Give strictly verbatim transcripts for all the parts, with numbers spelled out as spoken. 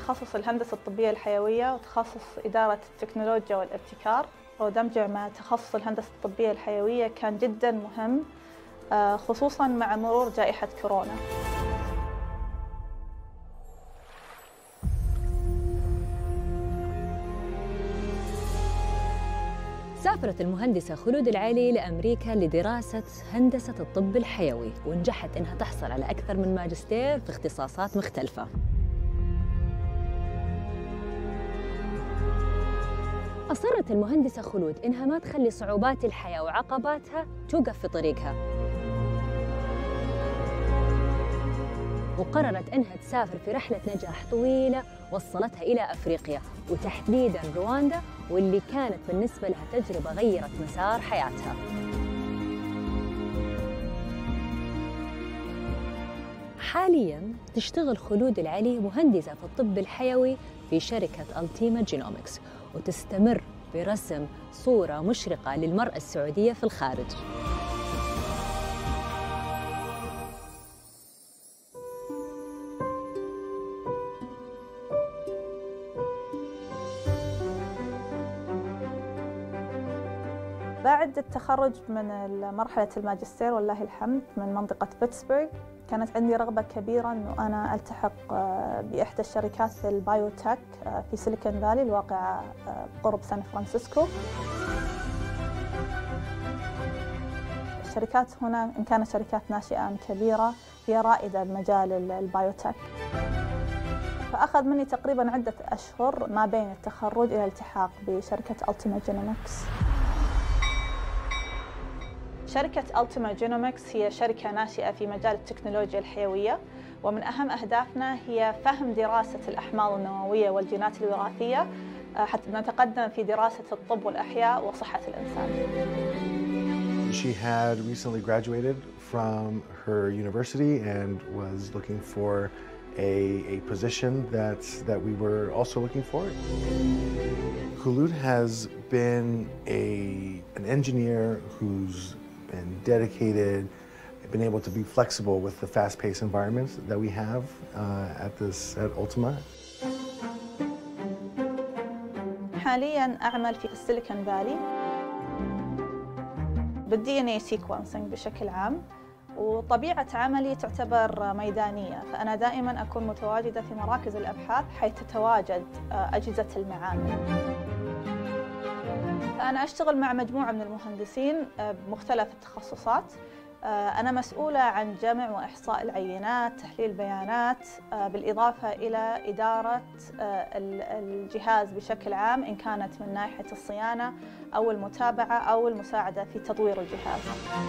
تخصص الهندسة الطبية الحيوية وتخصص إدارة التكنولوجيا والابتكار، ودمجه مع تخصص الهندسة الطبية الحيوية كان جداً مهم، خصوصاً مع مرور جائحة كورونا. سافرت المهندسة خلود العلي لأمريكا لدراسة هندسة الطب الحيوي، ونجحت إنها تحصل على أكثر من ماجستير في اختصاصات مختلفة. أصرت المهندسة خلود إنها ما تخلي صعوبات الحياة وعقباتها توقف في طريقها، وقررت إنها تسافر في رحلة نجاح طويلة وصلتها إلى أفريقيا، وتحديداً رواندا، واللي كانت بالنسبة لها تجربة غيرت مسار حياتها. حالياً تشتغل خلود العلي مهندسة في الطب الحيوي في شركة ألتيما جينومكس، وتستمر برسم صورة مشرقة للمرأة السعودية في الخارج. بعد التخرج من مرحلة الماجستير والله الحمد من منطقة بيتسبرغ، كانت عندي رغبة كبيرة أنه أنا ألتحق بإحدى الشركات في البايوتك في سيليكون فالي الواقعة قرب سان فرانسيسكو. الشركات هنا إن كانت شركات ناشئة أم كبيرة هي رائدة بمجال البايوتك، فأخذ مني تقريباً عدة أشهر ما بين التخرج إلى الالتحاق بشركة ألتيما جينومكس. شركة ألتيما جينومكس هي شركة ناشئة في مجال التكنولوجيا الحيوية، ومن أهم أهدافنا هي فهم دراسة الأحماض النووية والجينات الوراثية حتى نتقدم في دراسة الطب والأحياء وصحة الإنسان. She had recently graduated from her university and was looking for a, a position that, that we were also looking for. Khulud has been a, an engineer who's been dedicated, been able to be flexible with the fast-paced environments that we have uh, at this at Ultima. حالياً أعمل في السيليكون فالي بالدي ان اي سيكونسنج بشكل عام، وطبيعة عملي تعتبر ميدانية، فأنا دائماً أكون متواجدة في مراكز الأبحاث حيث تتواجد أجهزة المعامل. أنا أشتغل مع مجموعة من المهندسين بمختلف التخصصات. أنا مسؤولة عن جمع وإحصاء العينات، تحليل بيانات، بالإضافة إلى إدارة الجهاز بشكل عام إن كانت من ناحية الصيانة أو المتابعة أو المساعدة في تطوير الجهاز.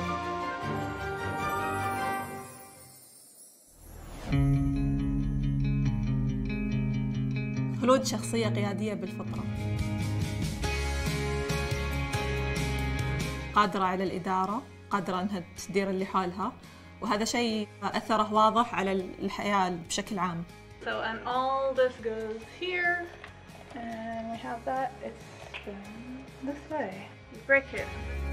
خلود شخصية قيادية بالفطرة، قادرة على الإدارة، قادرة أنها تدير اللي حالها، وهذا شيء أثره واضح على الحياة بشكل عام. So and all this goes here, and we have that. It's this way. You break it.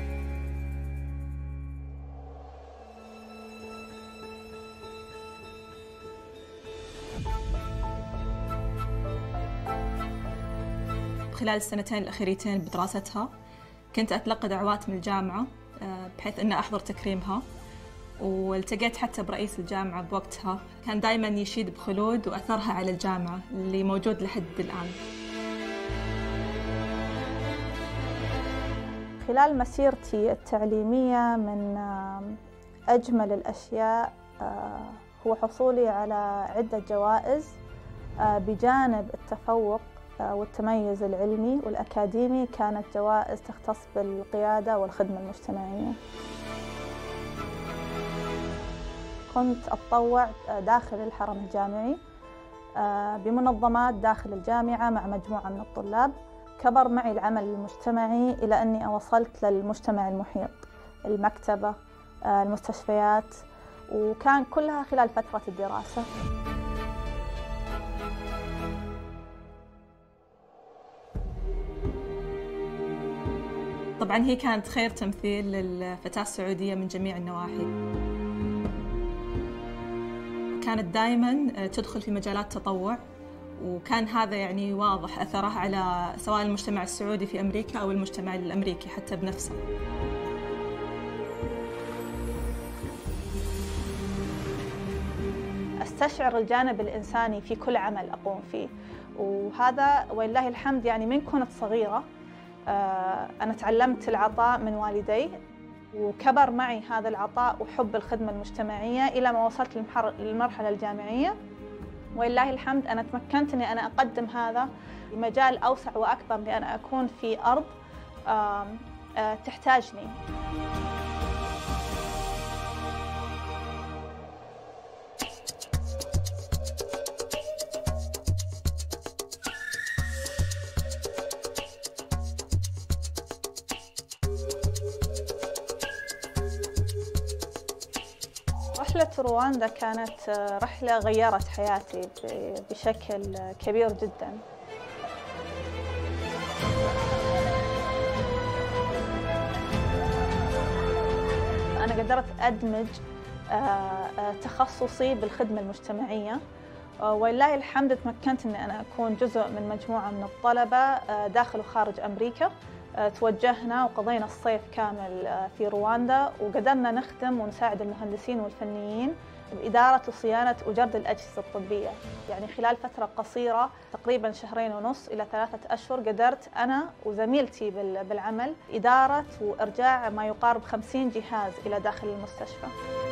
خلال السنتين الأخيرتين بدراستها كنت أتلقى دعوات من الجامعة بحيث أن أحضر تكريمها، والتقيت حتى برئيس الجامعة بوقتها، كان دائما يشيد بخلود وأثرها على الجامعة اللي موجود لحد الآن. خلال مسيرتي التعليمية من أجمل الأشياء هو حصولي على عدة جوائز بجانب التفوق والتميز العلمي والأكاديمي، كانت جوائز تختص بالقيادة والخدمة المجتمعية. كنت أتطوع داخل الحرم الجامعي بمنظمات داخل الجامعة مع مجموعة من الطلاب. كبر معي العمل المجتمعي إلى أني وصلت للمجتمع المحيط، المكتبة، المستشفيات، وكان كلها خلال فترة الدراسة. طبعاً هي كانت خير تمثيل للفتاة السعودية من جميع النواحي. كانت دائماً تدخل في مجالات تطوع وكان هذا يعني واضح أثره على سواء المجتمع السعودي في أمريكا أو المجتمع الأمريكي حتى بنفسه. أستشعر الجانب الإنساني في كل عمل أقوم فيه، وهذا ولله الحمد يعني من كنت صغيرة أنا تعلمت العطاء من والدي، وكبر معي هذا العطاء وحب الخدمة المجتمعية إلى ما وصلت للمرحلة الجامعية، ولله الحمد أنا تمكنت أني أنا أقدم هذا لمجال أوسع وأكبر، لأن أكون في أرض تحتاجني. رحلة رواندا كانت رحلة غيرت حياتي بشكل كبير جدا. أنا قدرت أدمج تخصصي بالخدمة المجتمعية، ولله الحمد تمكنت أن أنا أكون جزء من مجموعة من الطلبة داخل وخارج أمريكا. توجهنا وقضينا الصيف كامل في رواندا، وقدرنا نخدم ونساعد المهندسين والفنيين بإدارة وصيانة وجرد الأجهزة الطبية. يعني خلال فترة قصيرة تقريباً شهرين ونص إلى ثلاثة أشهر قدرت أنا وزميلتي بالعمل إدارة وإرجاع ما يقارب خمسين جهاز إلى داخل المستشفى.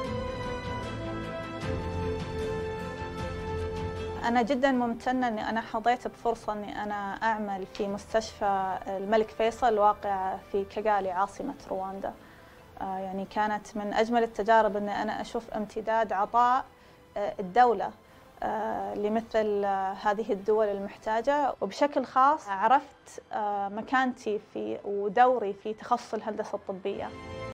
أنا جداً ممتنة أني أنا حظيت بفرصة أني أنا أعمل في مستشفى الملك فيصل الواقع في كيغالي عاصمة رواندا. يعني كانت من أجمل التجارب أني أنا أشوف امتداد عطاء الدولة لمثل هذه الدول المحتاجة، وبشكل خاص عرفت مكانتي في ودوري في تخصص الهندسة الطبية.